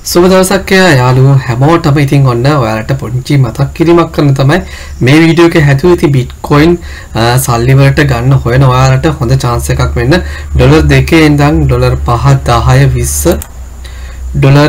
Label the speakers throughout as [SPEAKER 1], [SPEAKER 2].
[SPEAKER 1] සුබ දවසක් යාළුවෝ හැමෝටම ඉතින් ඔන්න ඔයාලට පොඩි මතක් කිරීමක් කරන්න තමයි මේ වීඩියෝ එකේ හැදුවේ. ඉතින් Bitcoin සල්ලි වලට ගන්න හොයන ඔයාලට හොඳ chance එකක් වෙන්න. ඩොලර් 2 ඉඳන් ඩොලර් 5 10 20 ඩොලර්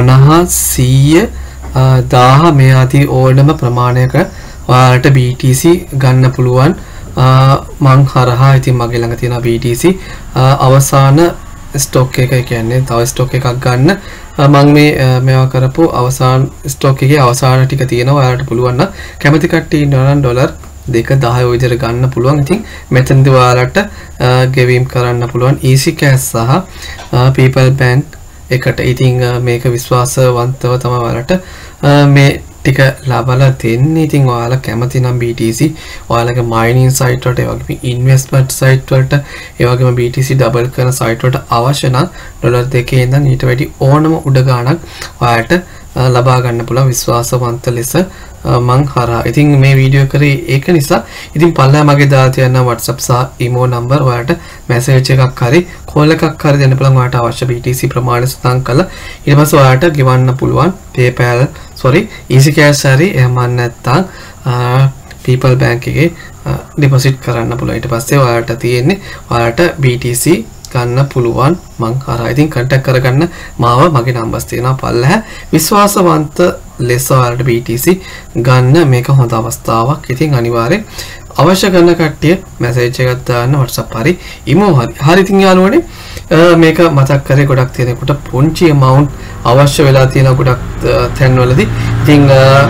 [SPEAKER 1] 50 100 1000 මේ ආදී ඕනම ප්‍රමාණයක ඔයාලට BTC ගන්න පුළුවන්. මං හරහා ඉතින් මගේ ළඟ තියෙන BTC අවසාන ස්ටොක් එක කියන්නේ තව ස්ටොක් එකක් ගන්න මම මේවා කරපු අවසාන ස්ටොක් එකේ අවසාන ටික තියෙනවා. ඔයාලට පුළුවන් නම් කැමති කට්ටිය ඉන්නවා නම් ඩොලර් 2.10 ඔය විදිහට ගන්න පුළුවන්. ඉතින් මෙතනදී ඔයාලට ගෙවීම් කරන්න පුළුවන් easy cash සහ people bank එකට. ඉතින් මේක විශ්වාසවන්තව තමයි ඔයාලට මේ ටික ලබලා දෙන්නේ. ඉතින් ඔයාලා කැමති නම් BTC ඔයාලගේ mining site වලට ඒ වගේම investment site වලට ඒ වගේම BTC double කරන site වලට අවශ්‍ය නම් ඩොලර් 2 ඉඳන් ඊට වැඩි ඕනම උඩ ගාණක් ඔයාලට ලබා ගන්න පුළුවන් විශ්වාසවන්ත ලෙස මං හරහා. ඉතින් මේ වීඩියෝ කරේ ඒක නිසා ඉතින් පල්ලා මගේ දාලා තියෙන WhatsApp සහ email number ඔයාලට message එකක් හරි call එකක් හරි දෙන්න පුළුවන්. ඔයාලට අවශ්‍ය BTC ප්‍රමාණය සඳහන් කරලා ඊට පස්සේ ඔයාලට ගෙවන්න පුළුවන් PayPal easy cash හරි එහෙම නැත්නම් people bank එකේ deposit කරන්න පුළුවන්. ඊට පස්සේ ඔයාලට තියෙන්නේ ඔයාලට BTC ගන්න පුළුවන් මං හරහා. ඉතින් contact කරගන්න මාව මගේ numbers තියෙනවා පල්ලෙහා. විශ්වාසවන්ත ලෙස ඔයාලට BTC ගන්න මේක හොඳ අවස්ථාවක්. ඉතින් අනිවාර්යෙන් අවශ්‍ය කරන කට්ටිය message එකක් දාන්න WhatsApp හරි email හරි. හරි ඉතින් යාළුවනේ මේක මතක් කරේ ගොඩක් තියෙනකොට පුංචි amount අවශ්‍ය වෙලා තියෙන ගොඩක් තැන්වලදී ඉතින්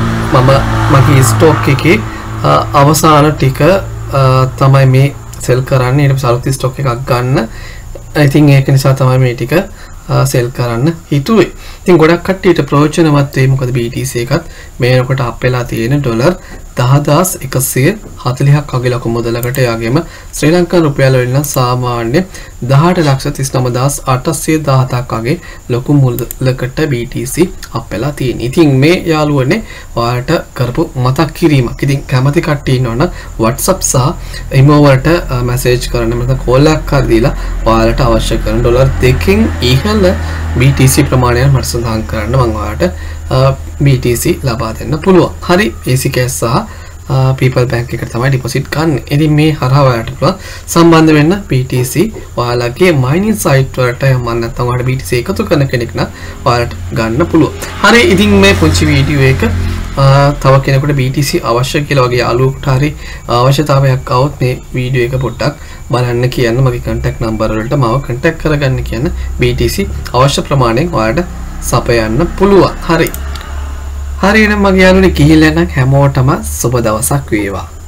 [SPEAKER 1] මගේ ස්ටොක් එකේ අවසාන ටික තමයි මේ සෙල් කරන්න. ඊට පස්සේ අලුත් ස්ටොක් එකක් ගන්න. ඉතින් ඒක නිසා තමයි මේ ටික සෙල් කරන්න හිතුවේ. ඉතින් ගොඩක් කට්ටියට ප්‍රයෝජනවත් වෙයි. මොකද BTC එකත් මේනකොට අප් වෙලා තියෙන ඩොලර් 10140ක් වගේ ලොකු මුදලකට. එයාගෙම ශ්‍රී ලංකන් රුපියල් වලින් සාමාන්‍ය 18,39,817ක් වගේ ලොකු මුදලකට BTC අප් වෙලා තියෙනවා. ඉතින් මේ යාළුවනේ ඔයාලට කරපු මතක් කිරීමක්. ඉතින් කැමති කට්ටිය ඉන්නවනම් WhatsApp සහ email වලට message කරන්න මත call එකක් හරි දීලා ඔයාලට අවශ්‍ය කරන ඩොලර් 2කින් ඉහළ BTC ප්‍රමාණය මට සඳහන් කරන්න මම ඔයාලට BTC ලබා දෙන්න පුළුවන්. හරි easy cash සහ people bank එකට තමයි deposit ගන්න. ඉතින් මේ හරහා ඔයාලට පුළුවන් සම්බන්ධ වෙන්න BTC ඔයාලගේ mining site වලට. මම නැත්නම් ඔයාලට BTC එකතු කරන කෙනෙක් නම් ඔයාලට ගන්න පුළුවන්. හරි ඉතින් මේ පුංචි වීඩියෝ එක තව කෙනෙකුට BTC අවශ්‍ය කියලා වගේ යාළුවෙකුට හරි අවශ්‍යතාවයක් આવොත් මේ වීඩියෝ එක පොඩ්ඩක් බලන්න කියන්න. මගේ contact number වලට මාව contact කරගන්න කියන්න. BTC අවශ්‍ය ප්‍රමාණයෙන් ඔයාලට සපයන්න පුළුවන්. හරි එහෙනම් මගේ යාළුවනේ කිහිල්ලෙන් හැමෝටම සුබ දවසක් වේවා.